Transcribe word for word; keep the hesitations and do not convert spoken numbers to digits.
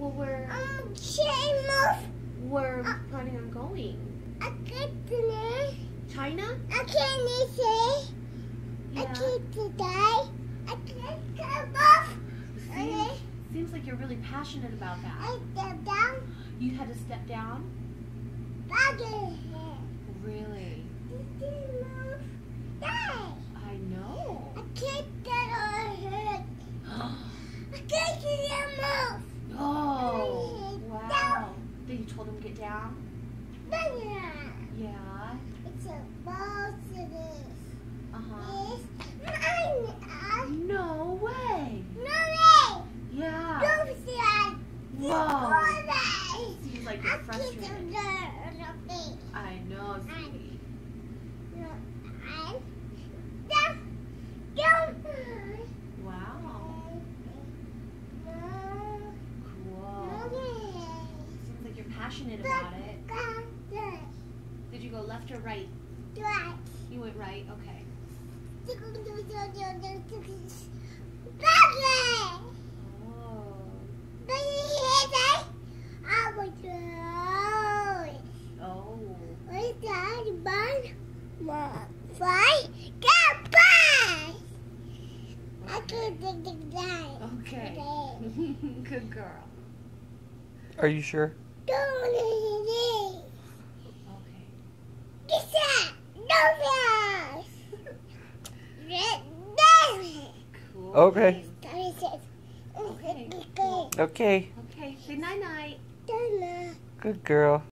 Well, we're Um, China. we're planning on going. I can't do it. China? I can't say. I Yeah. can't today. I can't come off. Seems, seems like you're really passionate about that. I step down. You had to step down? Back in here. Really? Die. I know. I can't get on her. I can't see them move. Oh, wow. Then you told him to get down? Banana. Yeah. It's a ball to this. Uh-huh. It's mine. No way. No way. Yeah. Don't see I. Whoa. Seems like you're I frustrated. can't do it. I know, sweetie. No, I. Don't. Don't. Wow. Cool. Seems like you're passionate about it. Did you go left or right? You went right? Okay. Oh. Oh. Okay. Good girl. Are you sure? Okay. Cool. Okay. Okay. Okay. Cool. Okay. Okay. Say night night. Good girl.